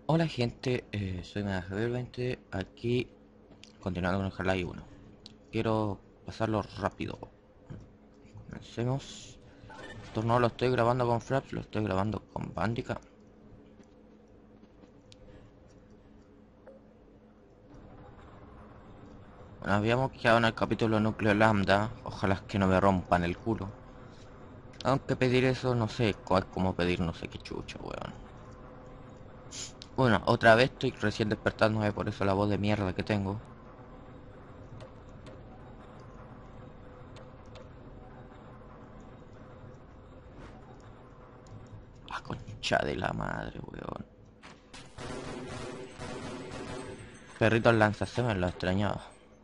Hola gente, soy Javier20, aquí continuando con el Half-Life 1. Quiero pasarlo rápido. Comencemos. Esto no lo estoy grabando con Fraps, lo estoy grabando con Bandica. Bueno, habíamos quedado en el capítulo Núcleo Lambda. Ojalá que no me rompan el culo. Aunque pedir eso, no sé, es como pedir no sé qué chucho, weón. Bueno, otra vez estoy recién despertándome, por eso la voz de mierda que tengo. Ah, concha de la madre, weón. Perritos lanzasemes lo extrañaba.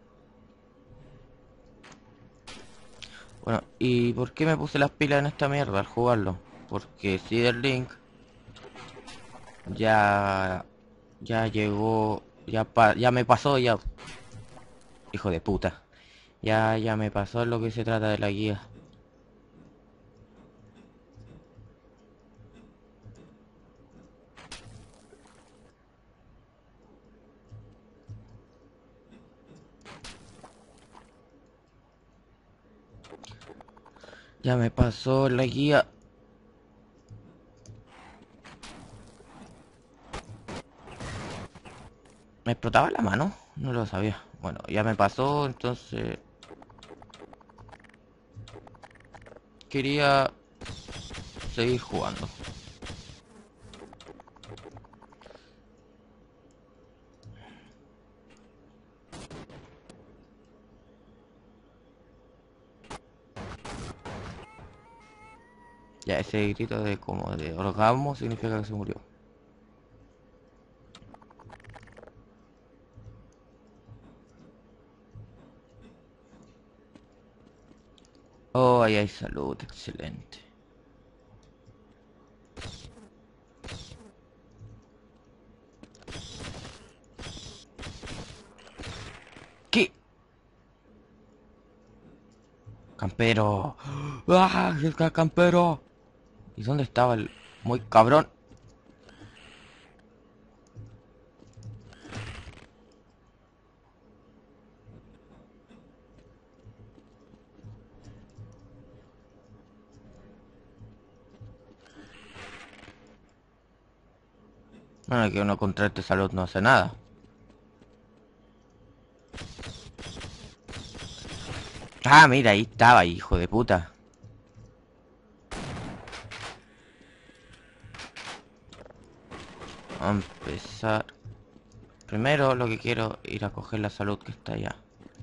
Bueno, ¿y por qué me puse las pilas en esta mierda al jugarlo? Porque Cedar Link ya llegó, ya me pasó ya, hijo de puta. Ya me pasó lo que se trata de la guía. Ya me pasó la guía. ¿Me explotaba la mano? No lo sabía. Bueno, ya me pasó, entonces quería seguir jugando. Ya ese grito de como de orgasmo significa que se murió. Oh, ahí hay salud, excelente. ¿Qué? Campero. ¡Ah! ¡El campero! ¿Y dónde estaba el muy cabrón? Bueno, que uno contra este salud no hace nada. Ah, mira, ahí estaba, hijo de puta. Vamos a empezar. Primero lo que quiero es ir a coger la salud que está allá.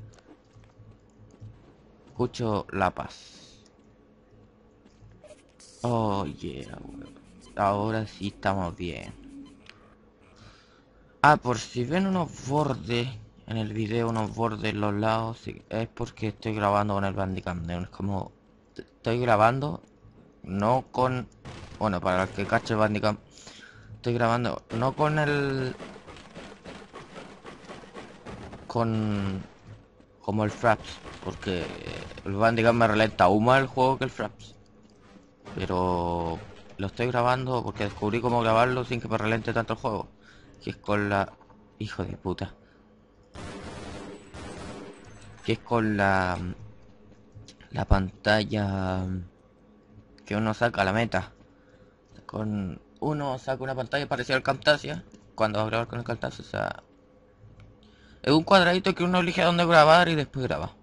Escucho la paz. Oh, yeah, weón. Ahora sí estamos bien. Ah, por si ven unos bordes en el video, unos bordes en los lados, sí, es porque estoy grabando con el Bandicam. Es como... Estoy grabando, no con... Bueno, para el que cache el Bandicam, estoy grabando no con el... Con... Como el Fraps, porque el Bandicam me ralenta aún más el juego que el Fraps. Pero lo estoy grabando porque descubrí cómo grabarlo sin que me ralente tanto el juego. Que es con la... Hijo de puta. Que es con la pantalla que uno saca a la meta. Con uno saca una pantalla parecida al Camtasia. Cuando va a grabar con el Camtasia, o sea... Es un cuadradito que uno elige a dónde grabar y después graba.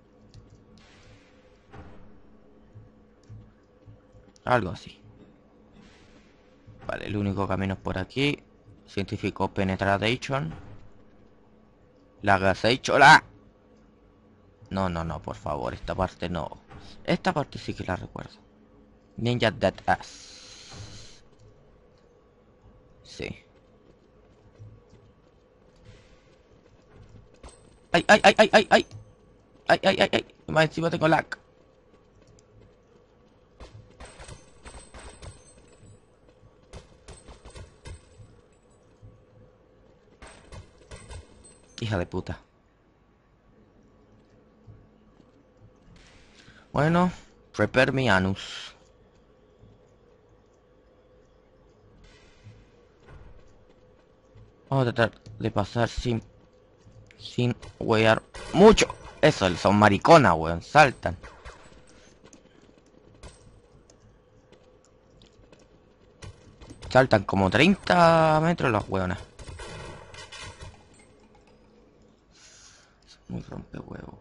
Algo así. Vale, el único camino es por aquí. Científico Penetration. La Gasechola. No, no, no, por favor, esta parte no. Esta parte sí que la recuerdo. Ninja Dead Ass. Sí. ¡Ay, ay, ay, ay, ay, ay! ¡Ay, ay, ay, ay! Más encima tengo lag. Hija de puta. Bueno, prepare mi anus. Vamos a tratar de pasar sin wear mucho. Eso, son mariconas, weón. Saltan. Saltan como 30 metros las weonas. Son muy rompehuevos.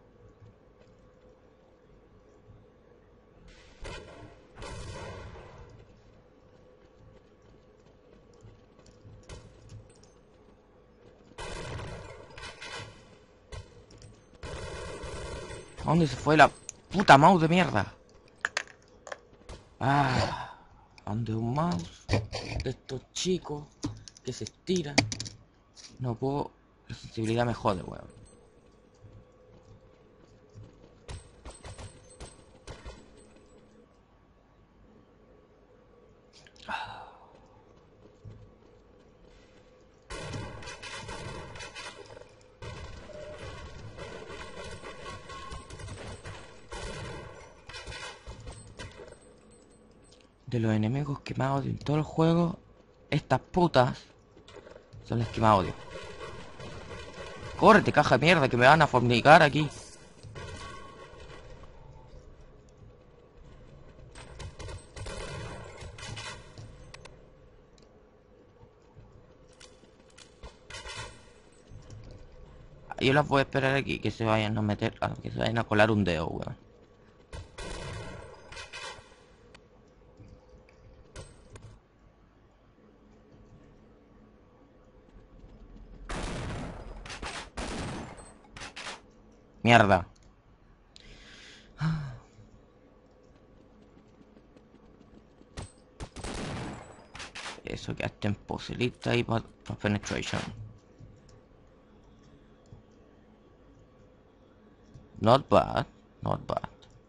¿A dónde se fue la puta mouse de mierda? Ah, ¿a dónde un mouse de estos chicos que se estiran? No puedo. La sensibilidad me jode, weón. De los enemigos que más odio en todo el juego, estas putas son las que más odio. Córrete, caja de mierda, que me van a fornicar aquí. Yo las voy a esperar aquí, que se vayan a meter, que se vayan a colar un dedo, weón. Mierda. Eso que hasta en posibilita y para penetration. Not bad, not bad.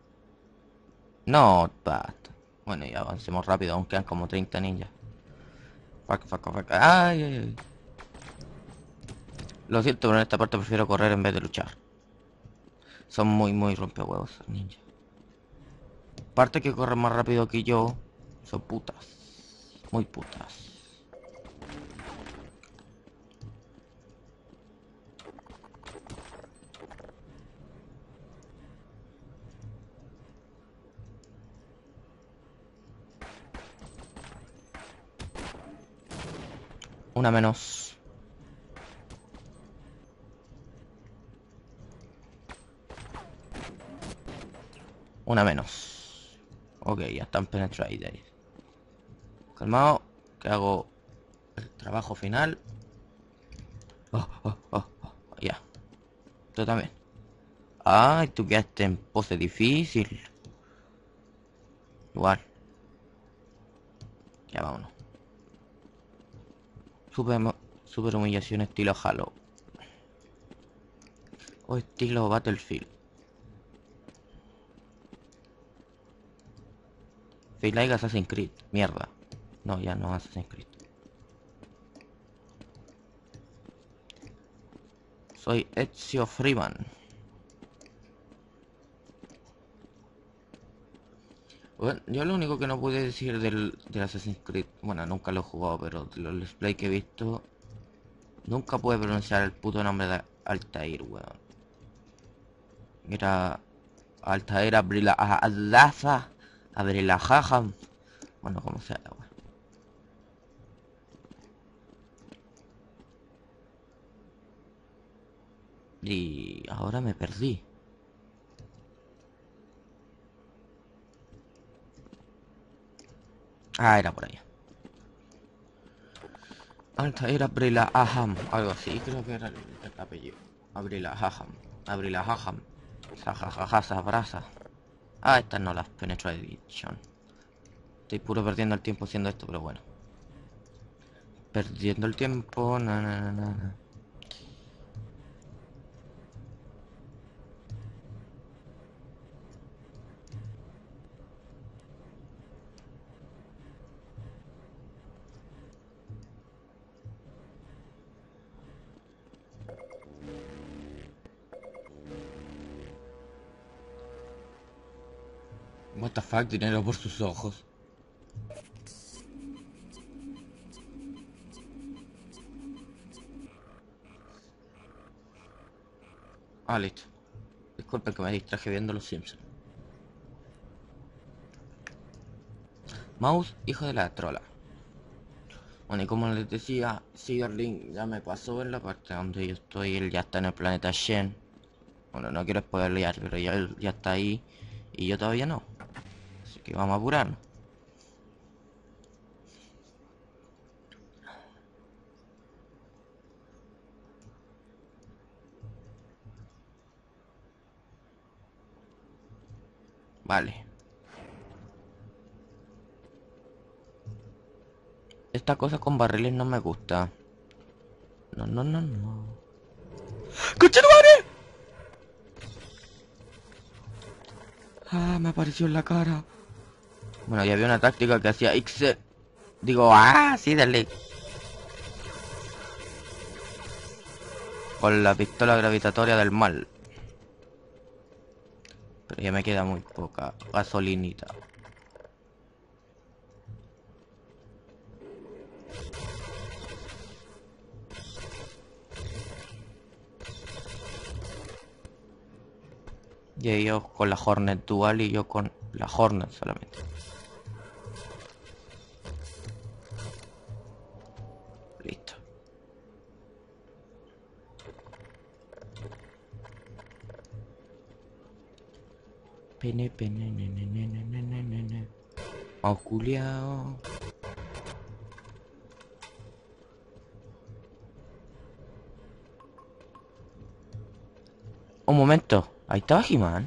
Not bad. Bueno, ya avancemos rápido, aún quedan como 30 ninjas. Fuck. Ay, ay, ay. Lo siento, pero en esta parte prefiero correr en vez de luchar. Son muy rompehuevos esos ninjas. Aparte que corren más rápido que yo, son putas. Muy putas. Una menos. Una menos. Ok, ya están penetrated. Calmado, que hago el trabajo final. Ya. Tú también. Ay, tú quedaste en pose difícil. Igual. Ya vámonos. Super humillación estilo Halo. O estilo Battlefield. Feel like Assassin's Creed. Mierda. No, ya no Assassin's Creed. Soy Ezio Freeman. Bueno, yo lo único que no pude decir del Assassin's Creed, bueno, nunca lo he jugado, pero de los let's play que he visto, nunca pude pronunciar el puto nombre de Altair, weón. Era Altair Abrilaham. Bueno, como sea, weón. Y ahora me perdí. Ah, era por allá. Altair Abrilaham, algo así, creo que era el apellido. Abrilaham. Jajajaja, sabrasa. Ah, estas no las Penetrated Edition. Estoy puro perdiendo el tiempo haciendo esto, pero bueno. Perdiendo el tiempo, na. What the fuck, dinero por sus ojos. 。 Ah, listo. Disculpe que me distraje viendo Los Simpsons. Mouse, hijo de la trola. Bueno, y como les decía, Silverling ya me pasó en la parte donde yo estoy. Él ya está en el planeta Shen. Bueno, no quiero spoilear, pero ya él ya está ahí. Y yo todavía no. Así que vamos a apurarnos. Vale. Esta cosa con barriles no me gusta. No, no, no, no. ¡Conchetumare! Ah, me apareció en la cara. Bueno, ya había una táctica que hacía X. Digo, sí, dale. Con la pistola gravitatoria del mal. Pero ya me queda muy poca gasolinita. Y ellos con la Hornet dual y yo con la Hornet solamente. Listo. Pene, pene, nene, nene, nene, nene. Oh, Juliao. Un momento. Ahí estaba He-Man.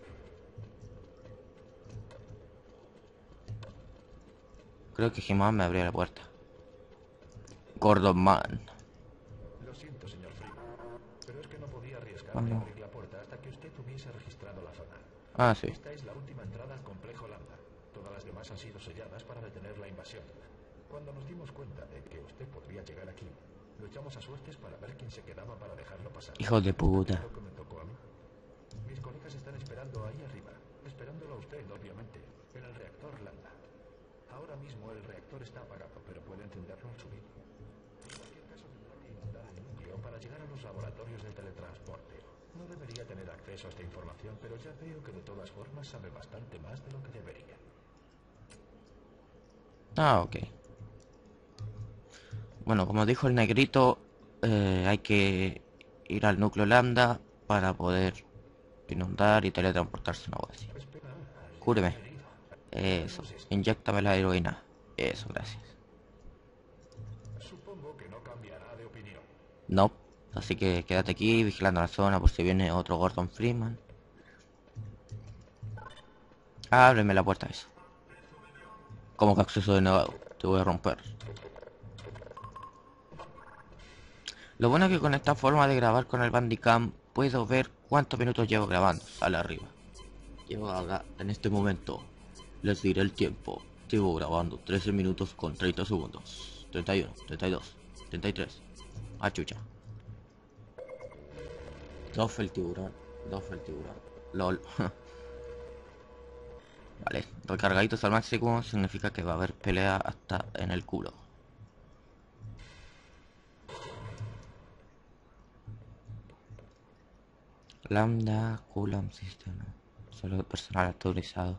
Creo que He-Man me abrió la puerta. Gordon Man. Lo siento, señor Freeman, pero es que no podía arriesgarme a Vamos. abrir la puerta hasta que usted hubiese registrado la zona. Ah, sí. Esta es la última entrada al complejo Lambda. Todas las demás han sido selladas para detener la invasión. Cuando nos dimos cuenta de que usted podría llegar aquí, lo echamos a suertes para ver quién se quedaba para dejarlo pasar. Hijo de puta. Lo que me tocó a mí. Mis colegas están esperando ahí arriba, esperándolo a usted, obviamente, en el reactor Lambda. Ahora mismo el reactor está apagado, pero puede encenderlo al subir. En cualquier caso, tendrá que inundar el núcleo para llegar a los laboratorios de teletransporte. No debería tener acceso a esta información, pero ya veo que de todas formas sabe bastante más de lo que debería. Ah, ok. Bueno, como dijo el negrito, hay que ir al núcleo lambda para poder inundar y teletransportarse una cosa así. Espera, Cúreme. herido. Eso. Inyéctame la heroína. Eso, gracias. Supongo que no cambiará de opinión. No. Así que quédate aquí vigilando la zona por si viene otro Gordon Freeman. Ábreme la puerta eso. Como que acceso denegado. Te voy a romper. Lo bueno es que con esta forma de grabar con el Bandicam puedo ver cuántos minutos llevo grabando. Sale arriba. Llevo ahora, en este momento, les diré el tiempo. Llevo grabando 13 minutos con 30 segundos. 31, 32, 33. Ah, chucha. Dos el tiburón. Dos el tiburón. LOL. Vale, recargaditos al máximo significa que va a haber pelea hasta en el culo. Lambda Coulomb System. Solo personal autorizado.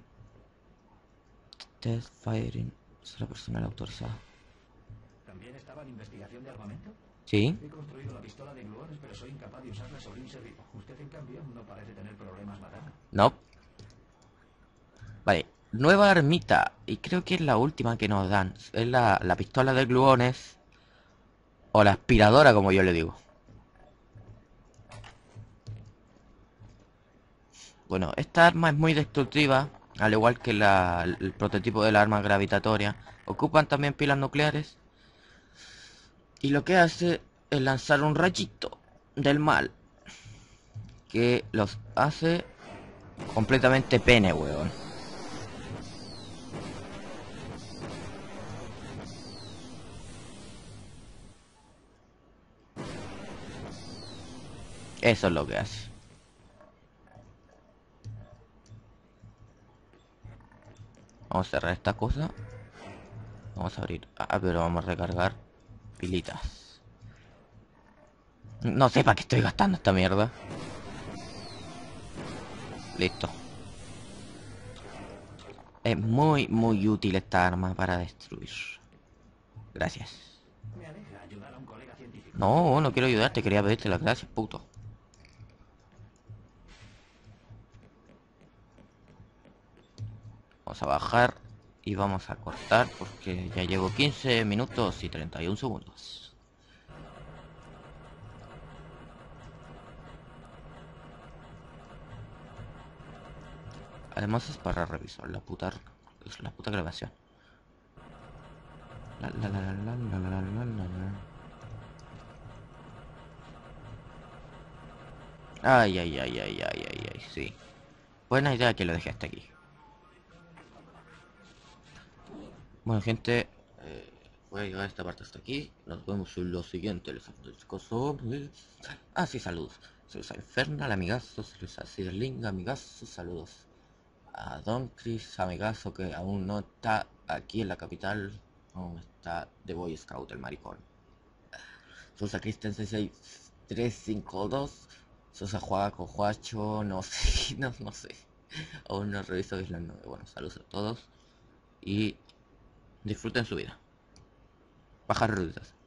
Test firing. Solo personal autorizado. ¿También estaba en investigación de armamento? ¿Sí? He construido la pistola de gluones, pero soy incapaz de usarla sobre un ser vivo. Usted, en cambio, no parece tener problemas matando. No. Vale, nueva ermita. Y creo que es la última que nos dan. Es la pistola de gluones. O la aspiradora, como yo le digo. Bueno, esta arma es muy destructiva. Al igual que el prototipo de la arma gravitatoria. Ocupan también pilas nucleares. Y lo que hace es lanzar un rayito del mal. Que los hace completamente pene, weón. Eso es lo que hace. Vamos a cerrar esta cosa. Vamos a abrir. Ah, pero vamos a recargar pilitas. No sé para qué estoy gastando esta mierda. Listo. Es muy útil esta arma para destruir. Gracias. Me alegra ayudar a un colega científico. No quiero ayudarte, quería pedirte las gracias, puto. Vamos a bajar y vamos a cortar porque ya llevo 15 minutos y 31 segundos. Además es para revisar la puta grabación. Ay, sí. Buena idea que lo dejé hasta aquí. Bueno, gente, voy a llegar a esta parte hasta aquí. Nos vemos en lo siguiente. Les hablo del coso. Ah, sí, saludos. Saludos a Inferna, al amigazo. Saludos a Ciderling, amigazo. Saludos a Don Chris, amigazo, que aún no está aquí en la capital. Aún está de Boy Scout, el maricón. Saludos a Kristen 66352. Saludos a Juaco, Juacho, no sé, no sé. Aún no reviso Isla 9. Bueno, saludos a todos. Y disfruten su vida. Bajar ruidos.